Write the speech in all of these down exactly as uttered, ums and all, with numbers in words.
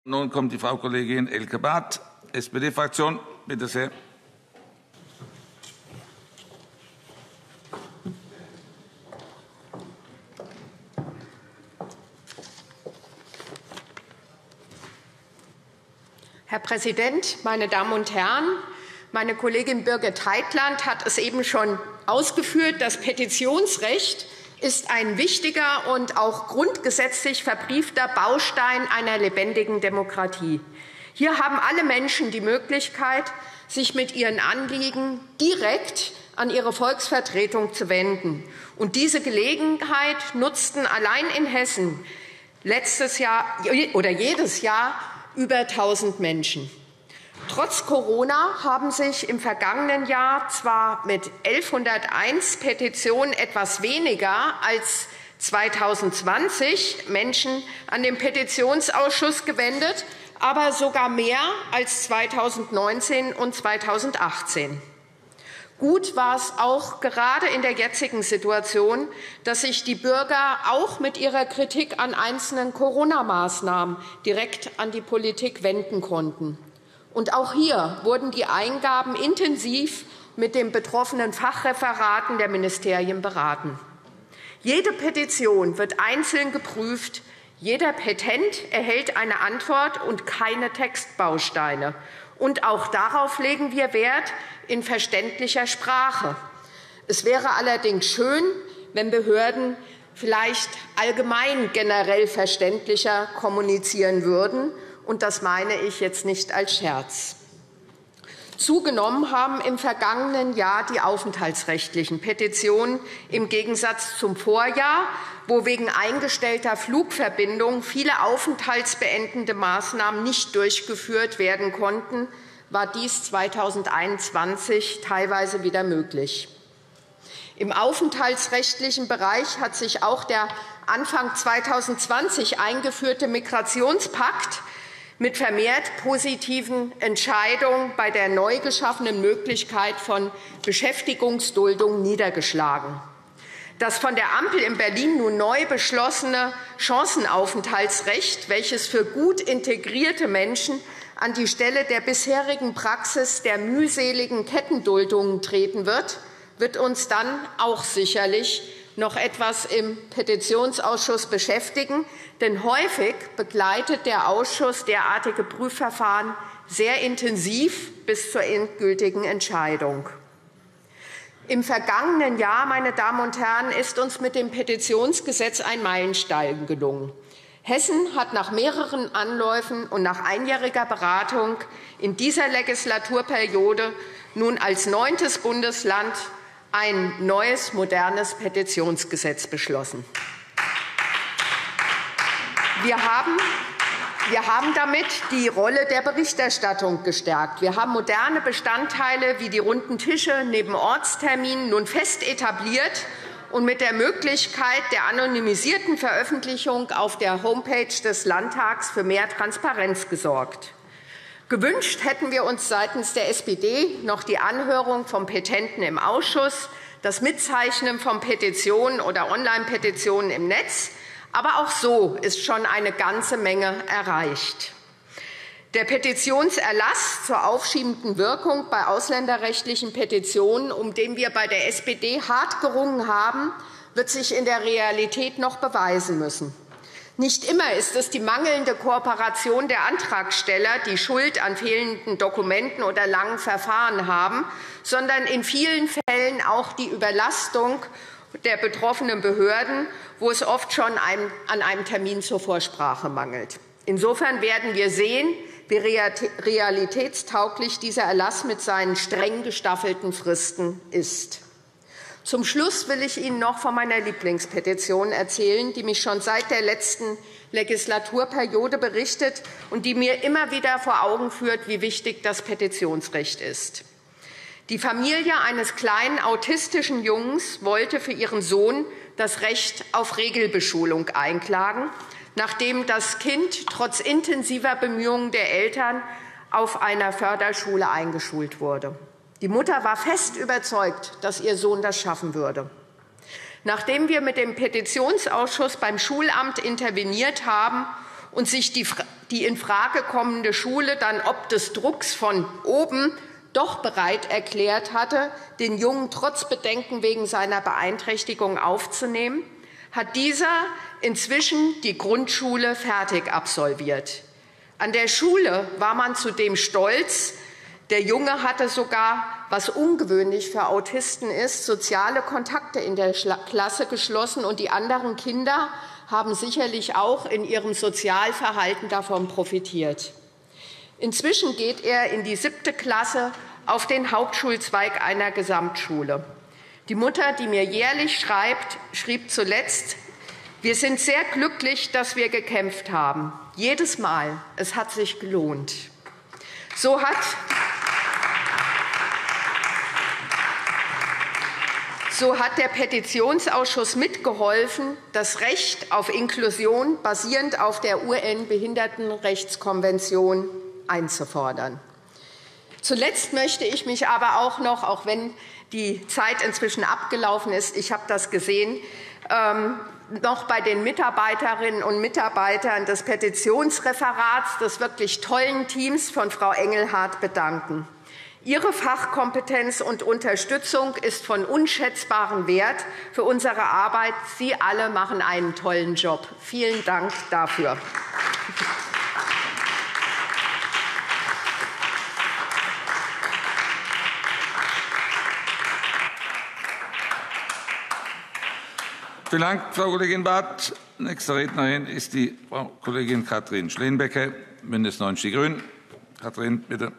Nun kommt die Frau Kollegin Elke Barth, S P D-Fraktion. Bitte sehr. Herr Präsident, meine Damen und Herren! Meine Kollegin Birgit Heitland hat es eben schon ausgeführt. Das Petitionsrecht ist ein wichtiger und auch grundgesetzlich verbriefter Baustein einer lebendigen Demokratie. Hier haben alle Menschen die Möglichkeit, sich mit ihren Anliegen direkt an ihre Volksvertretung zu wenden. Und diese Gelegenheit nutzten allein in Hessen letztes Jahr oder jedes Jahr über tausend Menschen. Trotz Corona haben sich im vergangenen Jahr zwar mit elfhunderteins Petitionen etwas weniger als zweitausendzwanzig Menschen an den Petitionsausschuss gewendet, aber sogar mehr als zweitausendneunzehn und zweitausendachtzehn. Gut war es auch gerade in der jetzigen Situation, dass sich die Bürger auch mit ihrer Kritik an einzelnen Corona-Maßnahmen direkt an die Politik wenden konnten. Und auch hier wurden die Eingaben intensiv mit den betroffenen Fachreferaten der Ministerien beraten. Jede Petition wird einzeln geprüft, jeder Petent erhält eine Antwort und keine Textbausteine. Und auch darauf legen wir Wert in verständlicher Sprache. Es wäre allerdings schön, wenn Behörden vielleicht allgemein generell verständlicher kommunizieren würden. Und das meine ich jetzt nicht als Scherz. Zugenommen haben im vergangenen Jahr die aufenthaltsrechtlichen Petitionen im Gegensatz zum Vorjahr, wo wegen eingestellter Flugverbindungen viele aufenthaltsbeendende Maßnahmen nicht durchgeführt werden konnten, war dies zweitausendeinundzwanzig teilweise wieder möglich. Im aufenthaltsrechtlichen Bereich hat sich auch der Anfang zweitausendzwanzig eingeführte Migrationspakt mit vermehrt positiven Entscheidungen bei der neu geschaffenen Möglichkeit von Beschäftigungsduldung niedergeschlagen. Das von der Ampel in Berlin nun neu beschlossene Chancenaufenthaltsrecht, welches für gut integrierte Menschen an die Stelle der bisherigen Praxis der mühseligen Kettenduldungen treten wird, wird uns dann auch sicherlich noch etwas im Petitionsausschuss beschäftigen. Denn häufig begleitet der Ausschuss derartige Prüfverfahren sehr intensiv bis zur endgültigen Entscheidung. Im vergangenen Jahr, meine Damen und Herren, ist uns mit dem Petitionsgesetz ein Meilenstein gelungen. Hessen hat nach mehreren Anläufen und nach einjähriger Beratung in dieser Legislaturperiode nun als neuntes Bundesland ein neues, modernes Petitionsgesetz beschlossen. Wir haben, wir haben damit die Rolle der Berichterstattung gestärkt. Wir haben moderne Bestandteile wie die runden Tische neben Ortsterminen nun fest etabliert und mit der Möglichkeit der anonymisierten Veröffentlichung auf der Homepage des Landtags für mehr Transparenz gesorgt. Gewünscht hätten wir uns seitens der S P D noch die Anhörung von Petenten im Ausschuss, das Mitzeichnen von Petitionen oder Online-Petitionen im Netz. Aber auch so ist schon eine ganze Menge erreicht. Der Petitionserlass zur aufschiebenden Wirkung bei ausländerrechtlichen Petitionen, um den wir bei der S P D hart gerungen haben, wird sich in der Realität noch beweisen müssen. Nicht immer ist es die mangelnde Kooperation der Antragsteller, die Schuld an fehlenden Dokumenten oder langen Verfahren haben, sondern in vielen Fällen auch die Überlastung der betroffenen Behörden, wo es oft schon an einem Termin zur Vorsprache mangelt. Insofern werden wir sehen, wie realitätstauglich dieser Erlass mit seinen streng gestaffelten Fristen ist. Zum Schluss will ich Ihnen noch von meiner Lieblingspetition erzählen, die mich schon seit der letzten Legislaturperiode berichtet und die mir immer wieder vor Augen führt, wie wichtig das Petitionsrecht ist. Die Familie eines kleinen autistischen Jungs wollte für ihren Sohn das Recht auf Regelbeschulung einklagen, nachdem das Kind trotz intensiver Bemühungen der Eltern auf einer Förderschule eingeschult wurde. Die Mutter war fest überzeugt, dass ihr Sohn das schaffen würde. Nachdem wir mit dem Petitionsausschuss beim Schulamt interveniert haben und sich die, die in Frage kommende Schule dann ob des Drucks von oben doch bereit erklärt hatte, den Jungen trotz Bedenken wegen seiner Beeinträchtigung aufzunehmen, hat dieser inzwischen die Grundschule fertig absolviert. An der Schule war man zudem stolz. Der Junge hatte sogar, was ungewöhnlich für Autisten ist, soziale Kontakte in der Klasse geschlossen, und die anderen Kinder haben sicherlich auch in ihrem Sozialverhalten davon profitiert. Inzwischen geht er in die siebte Klasse auf den Hauptschulzweig einer Gesamtschule. Die Mutter, die mir jährlich schreibt, schrieb zuletzt: Wir sind sehr glücklich, dass wir gekämpft haben. Jedes Mal. Es hat sich gelohnt. So hat, so hat der Petitionsausschuss mitgeholfen, das Recht auf Inklusion basierend auf der U N-Behindertenrechtskonvention einzufordern. Zuletzt möchte ich mich aber auch noch, auch wenn die Zeit inzwischen abgelaufen ist, ich habe das gesehen, ähm, noch bei den Mitarbeiterinnen und Mitarbeitern des Petitionsreferats des wirklich tollen Teams von Frau Engelhardt bedanken. Ihre Fachkompetenz und Unterstützung ist von unschätzbarem Wert für unsere Arbeit. Sie alle machen einen tollen Job. Vielen Dank dafür. Vielen Dank, Frau Kollegin Barth. Nächste Rednerin ist die Frau Kollegin Kathrin Schleenbecker, Bündnis neunzig Die Grünen. Kathrin, bitte.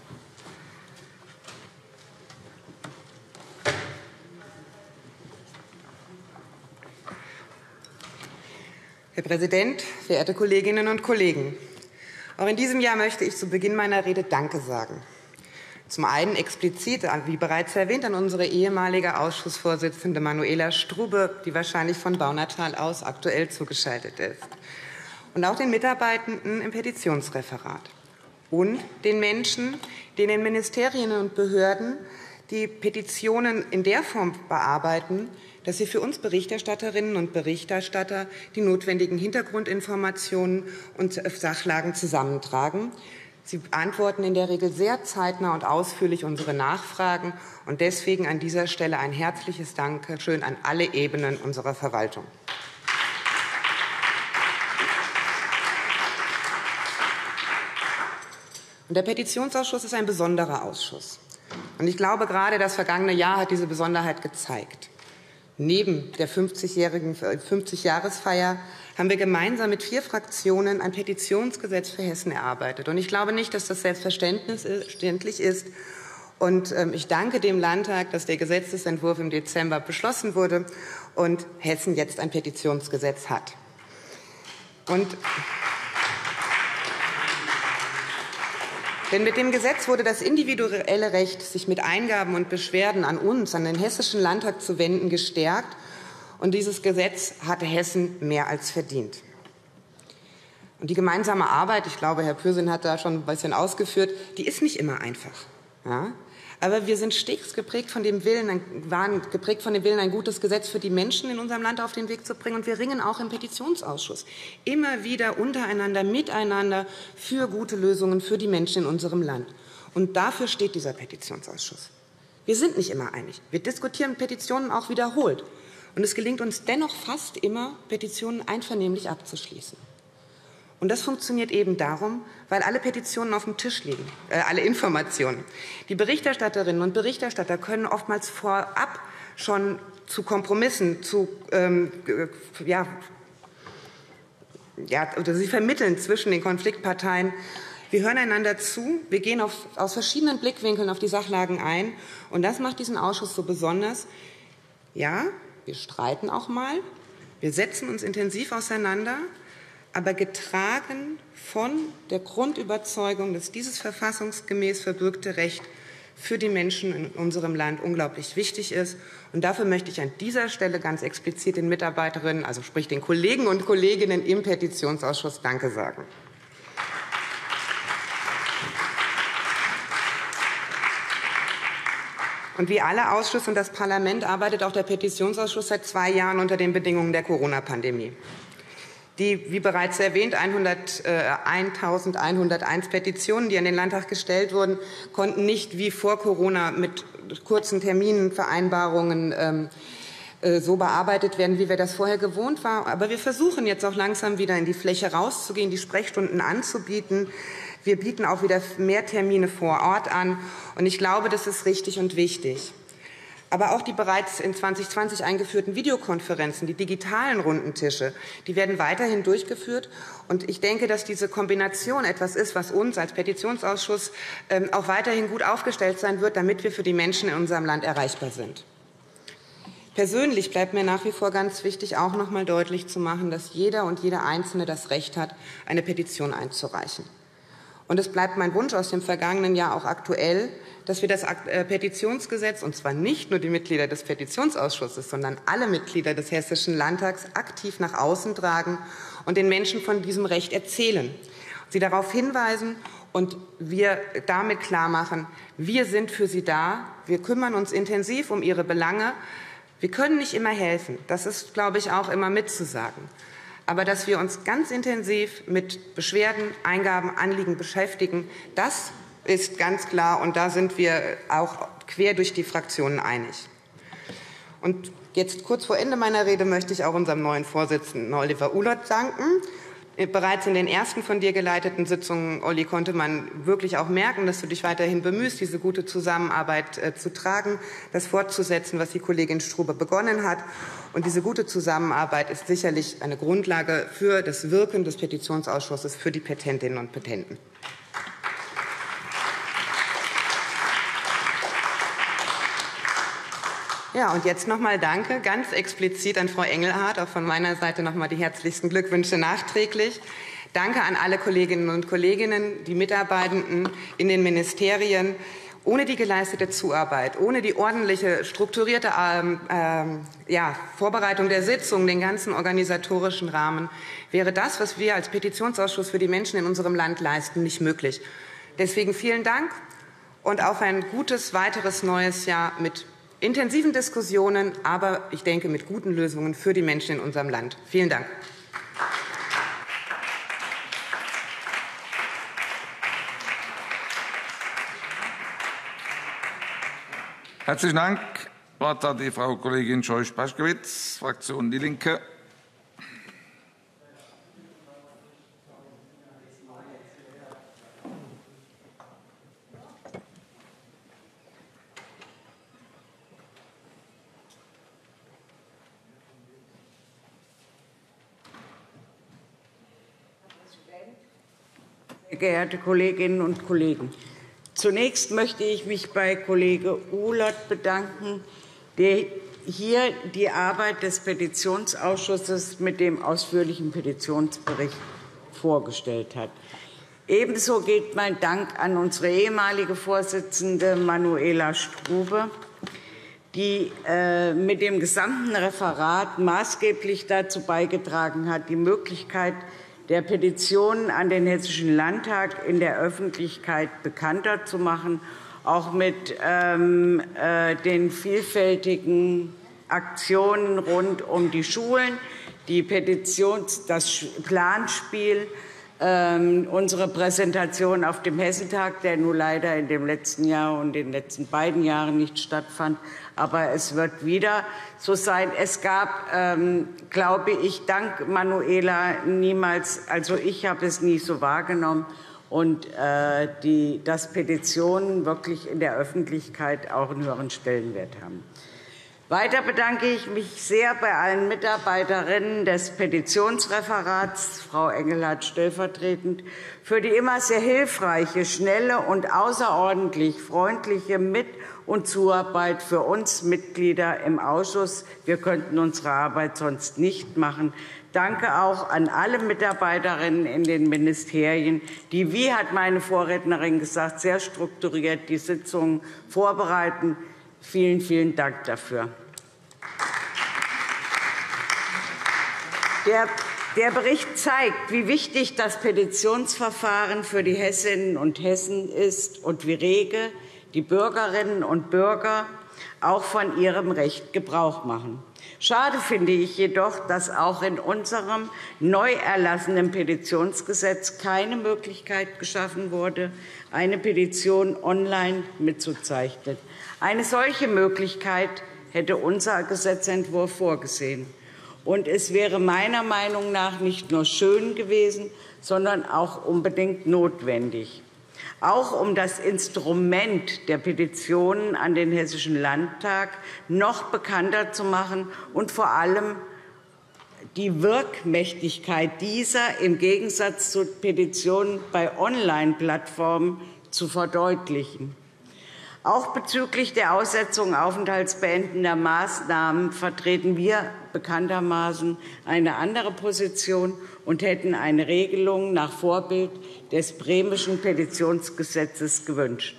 Herr Präsident, verehrte Kolleginnen und Kollegen! Auch in diesem Jahr möchte ich zu Beginn meiner Rede Danke sagen. Zum einen explizit, wie bereits erwähnt, an unsere ehemalige Ausschussvorsitzende Manuela Strube, die wahrscheinlich von Baunatal aus aktuell zugeschaltet ist. Und auch den Mitarbeitenden im Petitionsreferat. Und den Menschen, die in den Ministerien und Behörden die Petitionen in der Form bearbeiten, dass sie für uns Berichterstatterinnen und Berichterstatter die notwendigen Hintergrundinformationen und Sachlagen zusammentragen. Sie beantworten in der Regel sehr zeitnah und ausführlich unsere Nachfragen. Und deswegen an dieser Stelle ein herzliches Dankeschön an alle Ebenen unserer Verwaltung. Und der Petitionsausschuss ist ein besonderer Ausschuss. Und ich glaube, gerade das vergangene Jahr hat diese Besonderheit gezeigt. Neben der fünfzigjährigen fünfzig-Jahresfeier haben wir gemeinsam mit vier Fraktionen ein Petitionsgesetz für Hessen erarbeitet. Und ich glaube nicht, dass das selbstverständlich ist. Und ich danke dem Landtag, dass der Gesetzentwurf im Dezember beschlossen wurde und Hessen jetzt ein Petitionsgesetz hat. Und Denn mit dem Gesetz wurde das individuelle Recht, sich mit Eingaben und Beschwerden an uns, an den Hessischen Landtag zu wenden, gestärkt. Und dieses Gesetz hatte Hessen mehr als verdient. Und die gemeinsame Arbeit, ich glaube, Herr Pürsün hat da schon ein bisschen ausgeführt, die ist nicht immer einfach. Ja? Aber wir sind stets geprägt von dem Willen, waren geprägt von dem Willen, ein gutes Gesetz für die Menschen in unserem Land auf den Weg zu bringen. Und wir ringen auch im Petitionsausschuss immer wieder untereinander, miteinander für gute Lösungen für die Menschen in unserem Land. Und dafür steht dieser Petitionsausschuss. Wir sind nicht immer einig. Wir diskutieren Petitionen auch wiederholt. Und es gelingt uns dennoch fast immer, Petitionen einvernehmlich abzuschließen. Und das funktioniert eben darum, weil alle Petitionen auf dem Tisch liegen, äh, alle Informationen. Die Berichterstatterinnen und Berichterstatter können oftmals vorab schon zu Kompromissen, zu, ähm, ja, ja, oder sie vermitteln zwischen den Konfliktparteien. Wir hören einander zu, wir gehen auf, aus verschiedenen Blickwinkeln auf die Sachlagen ein. Und das macht diesen Ausschuss so besonders. Ja, wir streiten auch mal, wir setzen uns intensiv auseinander, aber getragen von der Grundüberzeugung, dass dieses verfassungsgemäß verbürgte Recht für die Menschen in unserem Land unglaublich wichtig ist. Und dafür möchte ich an dieser Stelle ganz explizit den Mitarbeiterinnen, also sprich den Kollegen und Kolleginnen im Petitionsausschuss, Danke sagen. Und wie alle Ausschüsse und das Parlament arbeitet auch der Petitionsausschuss seit zwei Jahren unter den Bedingungen der Corona-Pandemie. Die, wie bereits erwähnt, eintausendeinhunderteins Petitionen, die an den Landtag gestellt wurden, konnten nicht wie vor Corona mit kurzen Terminvereinbarungen ähm, so bearbeitet werden, wie wir das vorher gewohnt waren. Aber wir versuchen jetzt auch langsam wieder in die Fläche rauszugehen, die Sprechstunden anzubieten. Wir bieten auch wieder mehr Termine vor Ort an. Und ich glaube, das ist richtig und wichtig. Aber auch die bereits in zwanzig zwanzig eingeführten Videokonferenzen, die digitalen Rundentische, die werden weiterhin durchgeführt. Und ich denke, dass diese Kombination etwas ist, was uns als Petitionsausschuss auch weiterhin gut aufgestellt sein wird, damit wir für die Menschen in unserem Land erreichbar sind. Persönlich bleibt mir nach wie vor ganz wichtig, auch noch einmal deutlich zu machen, dass jeder und jede Einzelne das Recht hat, eine Petition einzureichen. Und es bleibt mein Wunsch aus dem vergangenen Jahr auch aktuell, dass wir das Petitionsgesetz, und zwar nicht nur die Mitglieder des Petitionsausschusses, sondern alle Mitglieder des Hessischen Landtags aktiv nach außen tragen und den Menschen von diesem Recht erzählen, sie darauf hinweisen und wir damit klarmachen, wir sind für sie da, wir kümmern uns intensiv um ihre Belange. Wir können nicht immer helfen, das ist, glaube ich, auch immer mitzusagen. Aber dass wir uns ganz intensiv mit Beschwerden, Eingaben, Anliegen beschäftigen, das ist ganz klar, und da sind wir auch quer durch die Fraktionen einig. Und jetzt kurz vor Ende meiner Rede möchte ich auch unserem neuen Vorsitzenden Oliver Ulert danken. Bereits in den ersten von dir geleiteten Sitzungen, Olli, konnte man wirklich auch merken, dass du dich weiterhin bemühst, diese gute Zusammenarbeit äh, zu tragen, das fortzusetzen, was die Kollegin Strube begonnen hat. Und diese gute Zusammenarbeit ist sicherlich eine Grundlage für das Wirken des Petitionsausschusses für die Petentinnen und Petenten. Ja, und jetzt noch mal Danke ganz explizit an Frau Engelhardt, auch von meiner Seite noch mal die herzlichsten Glückwünsche nachträglich. Danke an alle Kolleginnen und Kollegen, die Mitarbeitenden in den Ministerien. Ohne die geleistete Zuarbeit, ohne die ordentliche, strukturierte ähm, ähm, ja, Vorbereitung der Sitzung, den ganzen organisatorischen Rahmen, wäre das, was wir als Petitionsausschuss für die Menschen in unserem Land leisten, nicht möglich. Deswegen vielen Dank und auf ein gutes weiteres neues Jahr mit intensiven Diskussionen, aber ich denke mit guten Lösungen für die Menschen in unserem Land. Vielen Dank. Herzlichen Dank. Das Wort hat die Frau Kollegin Scheuch-Paschkewitz, Fraktion Die Linke. Sehr geehrte Kolleginnen und Kollegen! Zunächst möchte ich mich bei Kollege Ulert bedanken, der hier die Arbeit des Petitionsausschusses mit dem ausführlichen Petitionsbericht vorgestellt hat. Ebenso geht mein Dank an unsere ehemalige Vorsitzende Manuela Strube, die äh, mit dem gesamten Referat maßgeblich dazu beigetragen hat, die Möglichkeit der Petitionen an den Hessischen Landtag in der Öffentlichkeit bekannter zu machen, auch mit ähm, äh, den vielfältigen Aktionen rund um die Schulen, die Petitions-, das Planspiel, ähm, unsere Präsentation auf dem Hessentag, der nun leider in dem letzten Jahr und in den letzten beiden Jahren nicht stattfand. Aber es wird wieder so sein. Es gab, ähm, glaube ich, dank Manuela niemals, also ich habe es nie so wahrgenommen, und äh, die, dass Petitionen wirklich in der Öffentlichkeit auch einen höheren Stellenwert haben. Weiter bedanke ich mich sehr bei allen Mitarbeiterinnen des Petitionsreferats, Frau Engelhardt stellvertretend, für die immer sehr hilfreiche, schnelle und außerordentlich freundliche Mit- und Zuarbeit für uns Mitglieder im Ausschuss. Wir könnten unsere Arbeit sonst nicht machen. Danke auch an alle Mitarbeiterinnen in den Ministerien, die, wie hat meine Vorrednerin gesagt, sehr strukturiert die Sitzungen vorbereiten. Vielen, vielen Dank dafür. Der, der Bericht zeigt, wie wichtig das Petitionsverfahren für die Hessinnen und Hessen ist und wie rege die Bürgerinnen und Bürger auch von ihrem Recht Gebrauch machen. Schade finde ich jedoch, dass auch in unserem neu erlassenen Petitionsgesetz keine Möglichkeit geschaffen wurde, eine Petition online mitzuzeichnen. Eine solche Möglichkeit hätte unser Gesetzentwurf vorgesehen. Und es wäre meiner Meinung nach nicht nur schön gewesen, sondern auch unbedingt notwendig. Auch um das Instrument der Petitionen an den Hessischen Landtag noch bekannter zu machen und vor allem die Wirkmächtigkeit dieser im Gegensatz zu Petitionen bei Online-Plattformen zu verdeutlichen. Auch bezüglich der Aussetzung aufenthaltsbeendender Maßnahmen vertreten wir bekanntermaßen eine andere Position und hätten eine Regelung nach Vorbild des bremischen Petitionsgesetzes gewünscht.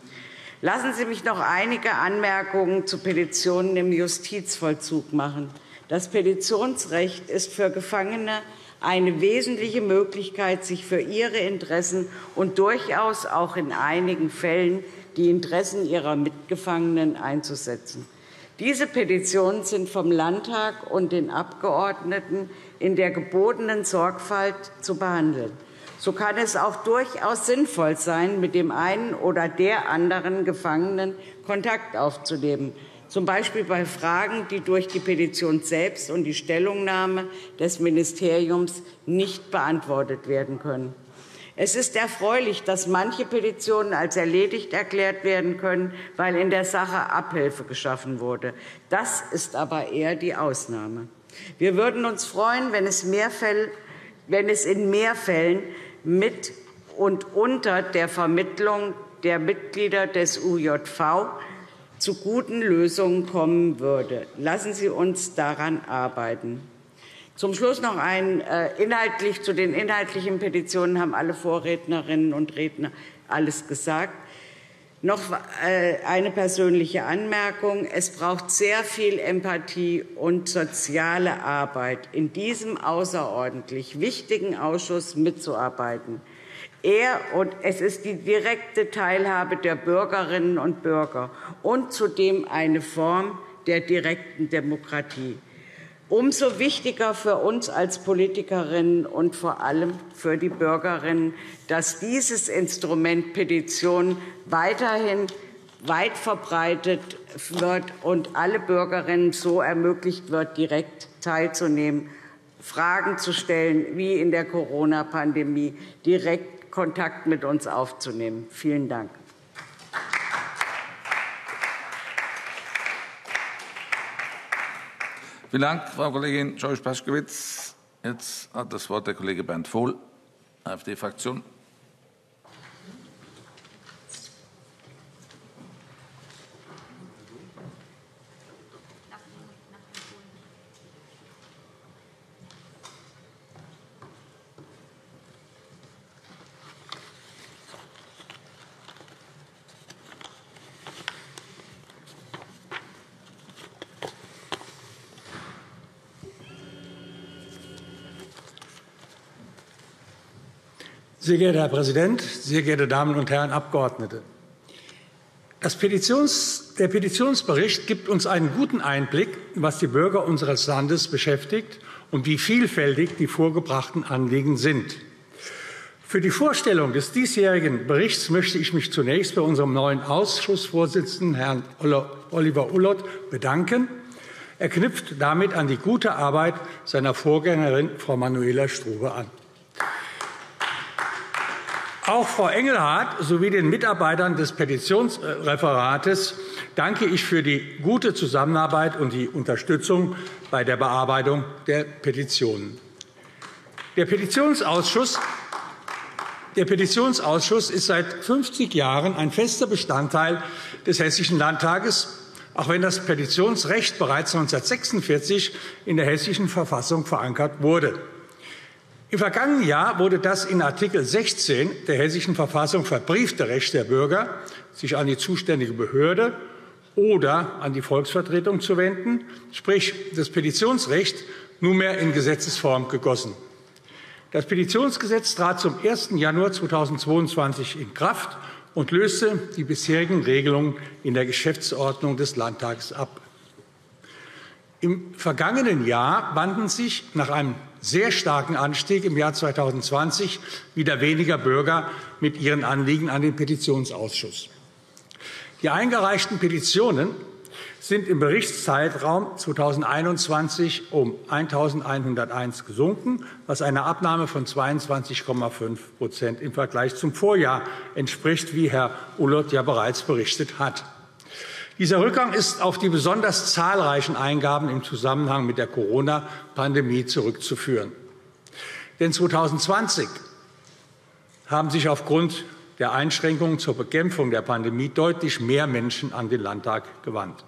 Lassen Sie mich noch einige Anmerkungen zu Petitionen im Justizvollzug machen. Das Petitionsrecht ist für Gefangene eine wesentliche Möglichkeit, sich für ihre Interessen und durchaus auch in einigen Fällen die Interessen ihrer Mitgefangenen einzusetzen. Diese Petitionen sind vom Landtag und den Abgeordneten in der gebotenen Sorgfalt zu behandeln. So kann es auch durchaus sinnvoll sein, mit dem einen oder der anderen Gefangenen Kontakt aufzunehmen, z. B. bei Fragen, die durch die Petition selbst und die Stellungnahme des Ministeriums nicht beantwortet werden können. Es ist erfreulich, dass manche Petitionen als erledigt erklärt werden können, weil in der Sache Abhilfe geschaffen wurde. Das ist aber eher die Ausnahme. Wir würden uns freuen, wenn es, mehr Fälle, wenn es in mehr Fällen mit und unter der Vermittlung der Mitglieder des U J V zu guten Lösungen kommen würde. Lassen Sie uns daran arbeiten. Zum Schluss noch ein äh, inhaltlich zu den inhaltlichen Petitionen haben alle Vorrednerinnen und Redner alles gesagt. Noch äh, eine persönliche Anmerkung. Es braucht sehr viel Empathie und soziale Arbeit, in diesem außerordentlich wichtigen Ausschuss mitzuarbeiten. Er und es ist die direkte Teilhabe der Bürgerinnen und Bürger und zudem eine Form der direkten Demokratie. Umso wichtiger für uns als Politikerinnen und vor allem für die Bürgerinnen, dass dieses Instrument Petition weiterhin weit verbreitet wird und alle Bürgerinnen so ermöglicht wird, direkt teilzunehmen, Fragen zu stellen, wie in der Corona-Pandemie, direkt Kontakt mit uns aufzunehmen. Vielen Dank. Vielen Dank, Frau Kollegin Scheuch-Paschkewitz. Jetzt hat das Wort der Kollege Bernd Vohl, AfD-Fraktion. Sehr geehrter Herr Präsident, sehr geehrte Damen und Herren Abgeordnete! Das Petitions, der Petitionsbericht gibt uns einen guten Einblick, was die Bürger unseres Landes beschäftigt und wie vielfältig die vorgebrachten Anliegen sind. Für die Vorstellung des diesjährigen Berichts möchte ich mich zunächst bei unserem neuen Ausschussvorsitzenden, Herrn Oliver Ullott, bedanken. Er knüpft damit an die gute Arbeit seiner Vorgängerin, Frau Manuela Strube, an. Auch Frau Engelhardt sowie den Mitarbeitern des Petitionsreferates danke ich für die gute Zusammenarbeit und die Unterstützung bei der Bearbeitung der Petitionen. Der Petitionsausschuss, der Petitionsausschuss ist seit fünfzig Jahren ein fester Bestandteil des Hessischen Landtages, auch wenn das Petitionsrecht bereits neunzehnhundertsechsundvierzig in der Hessischen Verfassung verankert wurde. Im vergangenen Jahr wurde das in Artikel sechzehn der Hessischen Verfassung verbriefte Recht der Bürger, sich an die zuständige Behörde oder an die Volksvertretung zu wenden, sprich das Petitionsrecht, nunmehr in Gesetzesform gegossen. Das Petitionsgesetz trat zum ersten Januar zweitausendzweiundzwanzig in Kraft und löste die bisherigen Regelungen in der Geschäftsordnung des Landtags ab. Im vergangenen Jahr wandten sich nach einem sehr starken Anstieg im Jahr zweitausendzwanzig wieder weniger Bürger mit ihren Anliegen an den Petitionsausschuss. Die eingereichten Petitionen sind im Berichtszeitraum zweitausendeinundzwanzig um eintausendeinhunderteins gesunken, was einer Abnahme von zweiundzwanzig Komma fünf Prozent im Vergleich zum Vorjahr entspricht, wie Herr Ulloth ja bereits berichtet hat. Dieser Rückgang ist auf die besonders zahlreichen Eingaben im Zusammenhang mit der Corona-Pandemie zurückzuführen. Denn zweitausendzwanzig haben sich aufgrund der Einschränkungen zur Bekämpfung der Pandemie deutlich mehr Menschen an den Landtag gewandt.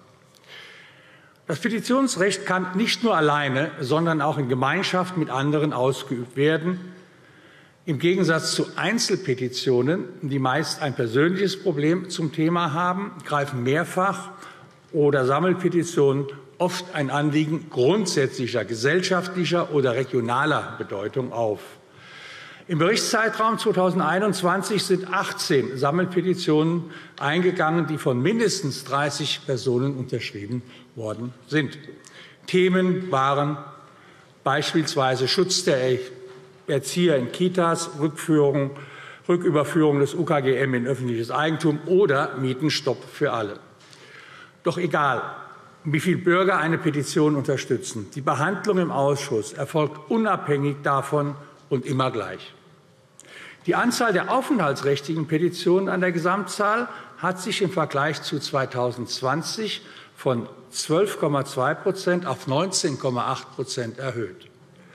Das Petitionsrecht kann nicht nur alleine, sondern auch in Gemeinschaft mit anderen ausgeübt werden. Im Gegensatz zu Einzelpetitionen, die meist ein persönliches Problem zum Thema haben, greifen Mehrfach- oder Sammelpetitionen oft ein Anliegen grundsätzlicher gesellschaftlicher oder regionaler Bedeutung auf. Im Berichtszeitraum zweitausendeinundzwanzig sind achtzehn Sammelpetitionen eingegangen, die von mindestens dreißig Personen unterschrieben worden sind. Themen waren beispielsweise Schutz der Erzieher in Kitas, Rückführung, Rücküberführung des U K G M in öffentliches Eigentum oder Mietenstopp für alle. Doch egal, wie viele Bürger eine Petition unterstützen, die Behandlung im Ausschuss erfolgt unabhängig davon und immer gleich. Die Anzahl der aufenthaltsrechtlichen Petitionen an der Gesamtzahl hat sich im Vergleich zu zweitausendzwanzig von zwölf Komma zwei Prozent auf neunzehn Komma acht Prozent erhöht.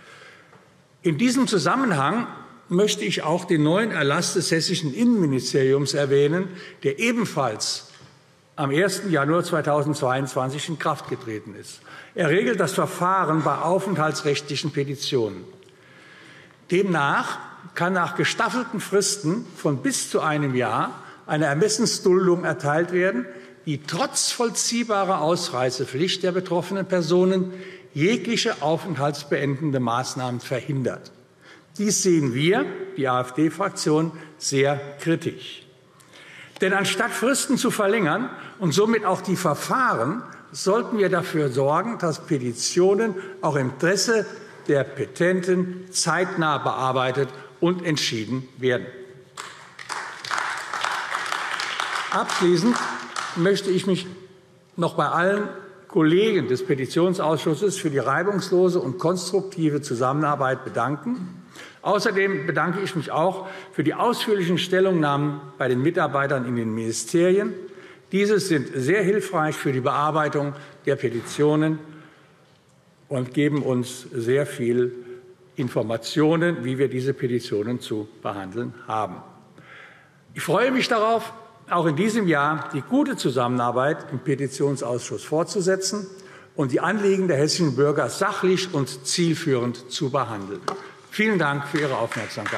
In diesem Zusammenhang möchte ich auch den neuen Erlass des hessischen Innenministeriums erwähnen, der ebenfalls am ersten Januar zweitausendzweiundzwanzig in Kraft getreten ist. Er regelt das Verfahren bei aufenthaltsrechtlichen Petitionen. Demnach kann nach gestaffelten Fristen von bis zu einem Jahr eine Ermessensduldung erteilt werden, die trotz vollziehbarer Ausreisepflicht der betroffenen Personen jegliche aufenthaltsbeendende Maßnahmen verhindert. Dies sehen wir, die AfD-Fraktion, sehr kritisch. Denn anstatt Fristen zu verlängern und somit auch die Verfahren, sollten wir dafür sorgen, dass Petitionen auch im Interesse der Petenten zeitnah bearbeitet und entschieden werden. Abschließend möchte ich mich noch bei allen Kollegen des Petitionsausschusses für die reibungslose und konstruktive Zusammenarbeit bedanken. Außerdem bedanke ich mich auch für die ausführlichen Stellungnahmen bei den Mitarbeitern in den Ministerien. Diese sind sehr hilfreich für die Bearbeitung der Petitionen und geben uns sehr viel Informationen, wie wir diese Petitionen zu behandeln haben. Ich freue mich darauf, auch in diesem Jahr die gute Zusammenarbeit im Petitionsausschuss fortzusetzen und die Anliegen der hessischen Bürger sachlich und zielführend zu behandeln. Vielen Dank für Ihre Aufmerksamkeit.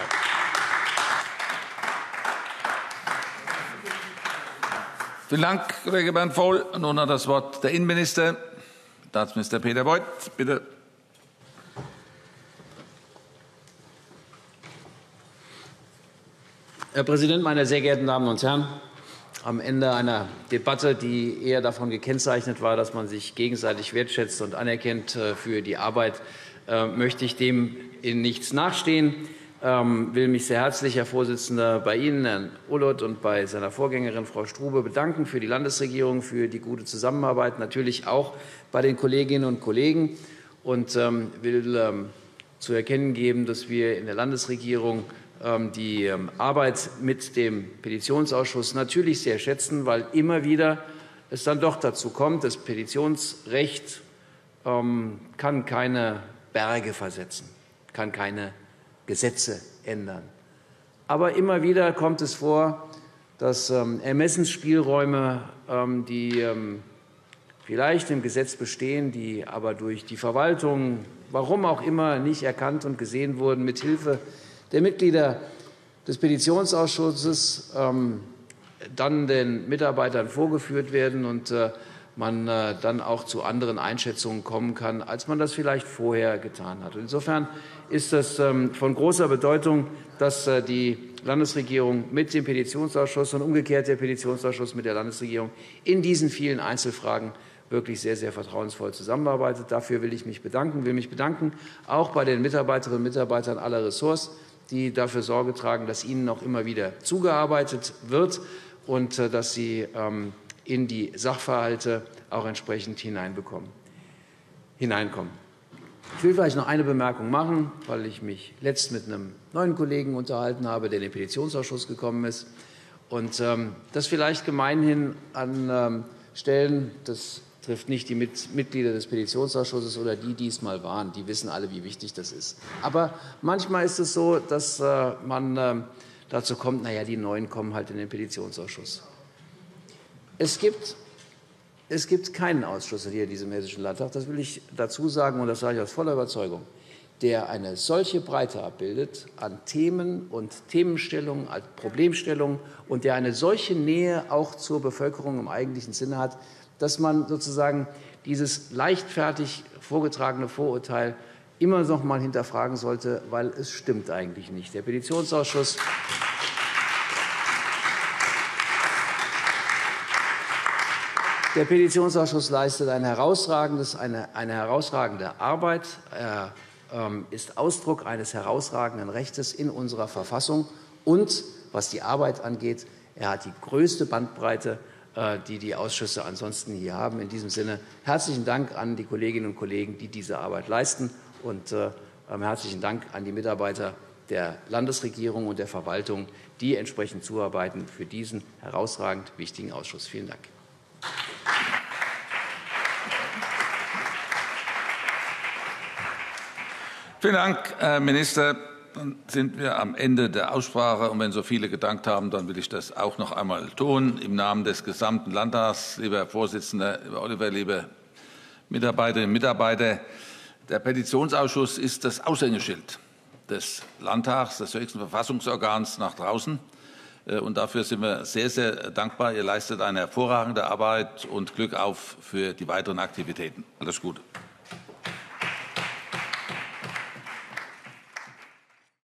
Vielen Dank, Kollege Bernd Vohl. Nun hat das Wort der Innenminister, Staatsminister Peter Beuth. Bitte. Herr Präsident, meine sehr geehrten Damen und Herren! Am Ende einer Debatte, die eher davon gekennzeichnet war, dass man sich gegenseitig wertschätzt und anerkennt für die Arbeit, möchte ich dem in nichts nachstehen. Ich will mich sehr herzlich, Herr Vorsitzender, bei Ihnen, Herrn Ulloth, und bei seiner Vorgängerin, Frau Strube, bedanken für die Landesregierung, für die gute Zusammenarbeit, natürlich auch bei den Kolleginnen und Kollegen, und will zu erkennen geben, dass wir in der Landesregierung die Arbeit mit dem Petitionsausschuss natürlich sehr schätzen, weil immer wieder es dann doch dazu kommt, das Petitionsrecht kann keine Berge versetzen, kann keine Gesetze ändern. Aber immer wieder kommt es vor, dass Ermessensspielräume, die vielleicht im Gesetz bestehen, die aber durch die Verwaltung, warum auch immer, nicht erkannt und gesehen wurden, mit Hilfe der Mitglieder des Petitionsausschusses ähm, dann den Mitarbeitern vorgeführt werden und äh, man äh, dann auch zu anderen Einschätzungen kommen kann, als man das vielleicht vorher getan hat. Insofern ist es ähm, von großer Bedeutung, dass äh, die Landesregierung mit dem Petitionsausschuss und umgekehrt der Petitionsausschuss mit der Landesregierung in diesen vielen Einzelfragen wirklich sehr, sehr vertrauensvoll zusammenarbeitet. Dafür will ich mich bedanken. Ich will mich bedanken auch bei den Mitarbeiterinnen und Mitarbeitern aller Ressorts, die dafür Sorge tragen, dass ihnen auch immer wieder zugearbeitet wird und dass sie in die Sachverhalte auch entsprechend hineinbekommen, hineinkommen. Ich will vielleicht noch eine Bemerkung machen, weil ich mich letzt mit einem neuen Kollegen unterhalten habe, der in den Petitionsausschuss gekommen ist. Und ähm, das vielleicht gemeinhin an ähm, Stellen, das trifft nicht die Mit Mitglieder des Petitionsausschusses oder die, die es mal waren. Die wissen alle, wie wichtig das ist. Aber manchmal ist es so, dass äh, man äh, dazu kommt, naja, die Neuen kommen halt in den Petitionsausschuss. Es gibt, es gibt keinen Ausschuss hier in diesem Hessischen Landtag, das will ich dazu sagen, und das sage ich aus voller Überzeugung, der eine solche Breite abbildet an Themen und Themenstellungen, an Problemstellungen und der eine solche Nähe auch zur Bevölkerung im eigentlichen Sinne hat, dass man sozusagen dieses leichtfertig vorgetragene Vorurteil immer noch mal hinterfragen sollte, weil es stimmt eigentlich nicht. Der Petitionsausschuss Der Petitionsausschuss leistet ein herausragendes, eine, eine herausragende Arbeit. Er ähm, ist Ausdruck eines herausragenden Rechtes in unserer Verfassung. Und was die Arbeit angeht, er hat die größte Bandbreite, äh, die die Ausschüsse ansonsten hier haben. In diesem Sinne herzlichen Dank an die Kolleginnen und Kollegen, die diese Arbeit leisten. Und äh, herzlichen Dank an die Mitarbeiter der Landesregierung und der Verwaltung, die entsprechend zuarbeiten für diesen herausragend wichtigen Ausschuss. Vielen Dank. Vielen Dank, Herr Minister. Dann sind wir am Ende der Aussprache. Und wenn so viele gedankt haben, dann will ich das auch noch einmal tun. Im Namen des gesamten Landtags, lieber Herr Vorsitzender, lieber Oliver, liebe Mitarbeiterinnen und Mitarbeiter, der Petitionsausschuss ist das Aushängeschild des Landtags, des höchsten Verfassungsorgans nach draußen. Und dafür sind wir sehr, sehr dankbar. Ihr leistet eine hervorragende Arbeit und Glück auf für die weiteren Aktivitäten. Alles Gute.